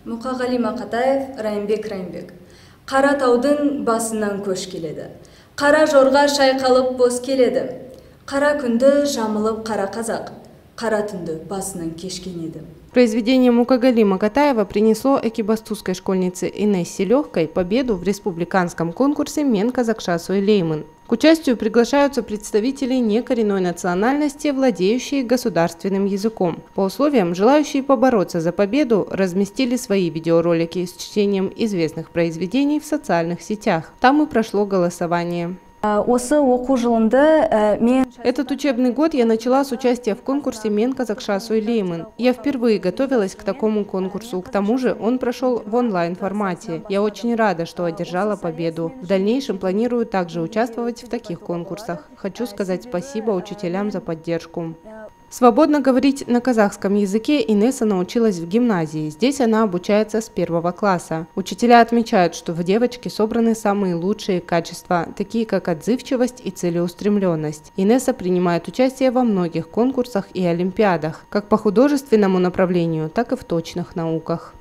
Мұқағали Мақатаев, Райымбек. Қара таудың басынан көш келеді. Қара жорға шайқалып бос келеді. Қара күнді жамылып қара қазақ. Қара түнді басынан кешкен еді. Произведение Мукагали Макатаева принесло экибастузской школьнице Инессе Легкой победу в республиканском конкурсе «Мен Казакша Сойлеймын». К участию приглашаются представители некоренной национальности, владеющие государственным языком. По условиям, желающие побороться за победу разместили свои видеоролики с чтением известных произведений в социальных сетях. Там и прошло голосование. Этот учебный год я начала с участия в конкурсе «Мен Казакша Сойлеймын». Я впервые готовилась к такому конкурсу. К тому же он прошел в онлайн-формате. Я очень рада, что одержала победу. В дальнейшем планирую также участвовать в таких конкурсах. Хочу сказать спасибо учителям за поддержку. Свободно говорить на казахском языке Инесса научилась в гимназии. Здесь она обучается с 1 класса. Учителя отмечают, что в девочке собраны самые лучшие качества, такие как отзывчивость и целеустремленность. Инесса принимает участие во многих конкурсах и олимпиадах, как по художественному направлению, так и в точных науках.